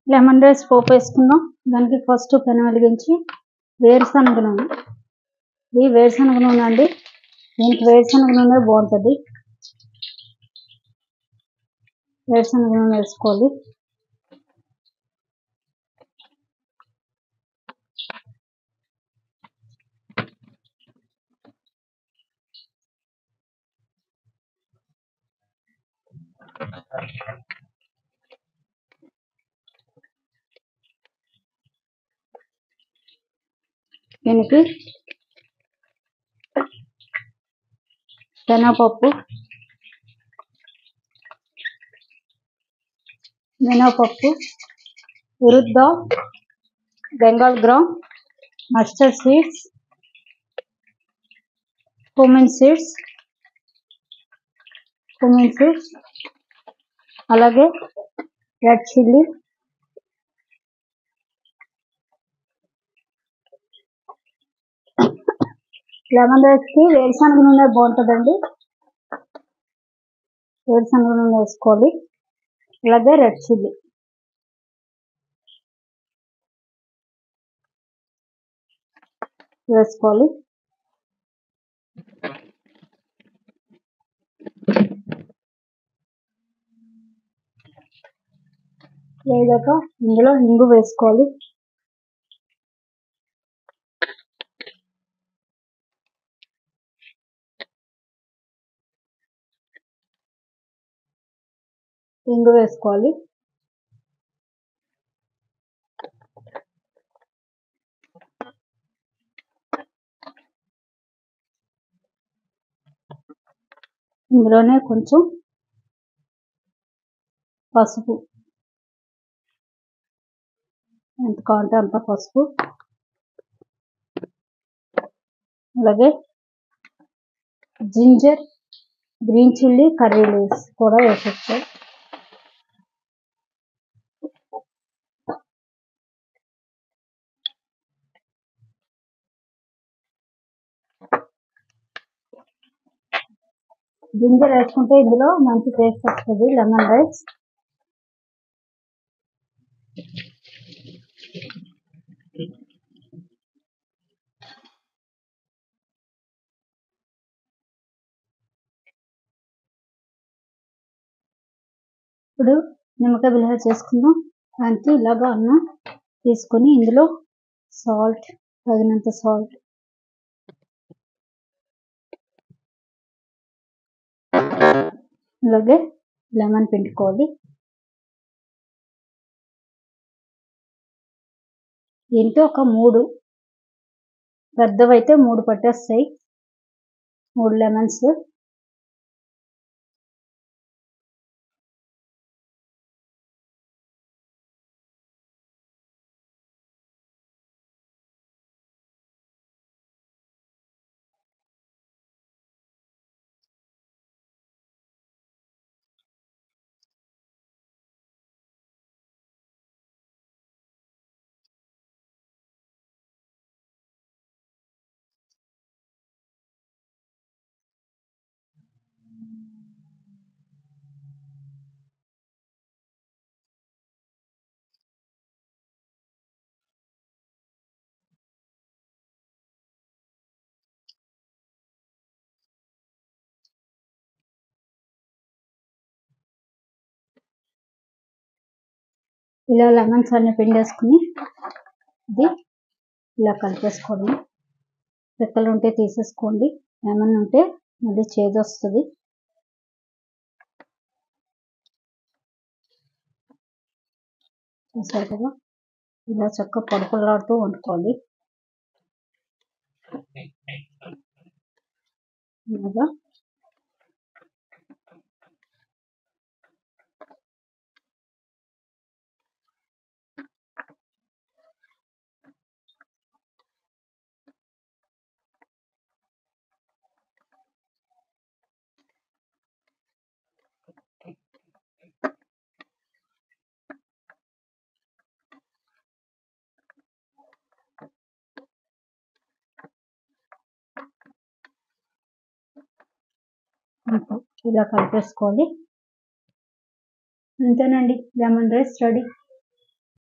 Lemon rice పోపు వేసుకుందాం. దానికి first పెనం వెలిగించి వేరుశనగ నూనె, ఇది వేరుశనగ నూనె అండి. దీనికి వేరుశనగ నూనె బాగుంటుంది. వేరుశనగ నూనె వేసుకోవాలి. దీనికి శనగపప్పు, ఉరుద్ద, Bengal gram, mustard seeds, cumin seeds, అలాగే రెడ్ చిల్లీ, లెమన్ రైస్కి వేరుశనగ నూనె బాగుంటుందండి. వేరుశనగ నూనె వేసుకోవాలి. అలాగే రెడ్ చిల్లీ వేసుకోవాలి. వేగాక ఇందులో ఇంగు వేసుకోవాలి. ఇందులోనే కొంచెం పసుపు, ఎంత కావాలంటే అంత పసుపు, అలాగే ginger, green chilli, curry leaves కూడా వేసేచ్చు. జింజర్ వేసుకుంటే ఇందులో మంచి టేస్ట్ వస్తుంది లెమన్ రైస్. ఇప్పుడు నిమ్మకాయ పులిహోర చేసుకుందాం. దానికి ఇలాగా అన్నం తీసుకొని ఇందులో సాల్ట్, తగినంత సాల్ట్, అలాగే లెమన్ పిండుకోవాలి. దీంతో ఒక 3 పెద్దవైతే 3 పట్టేస్తాయి, 3 లెమన్స్. ఇలా లెమన్స్ అన్ని పిండేసుకుని ఇది ఇలా కలిపేసుకోవడం. పిక్కలు ఉంటే తీసేసుకోండి, లెమన్ ఉంటే మళ్ళీ చేదు వస్తుంది. చూసారు కదా, ఇలా చక్కగా పొడపలాడుతూ వండుకోవాలి. ఇలాగా ఇలా కలిపేసుకోవాలి. అంతేనండి, లెమన్ రైస్ రెడీ.